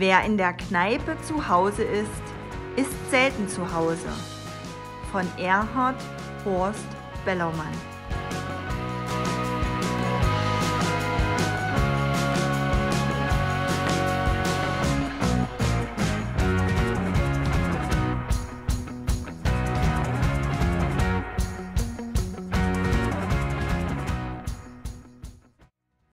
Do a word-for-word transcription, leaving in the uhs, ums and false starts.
Wer in der Kneipe zu Hause ist, ist selten zu Hause. Von Erhard Horst Bellermann.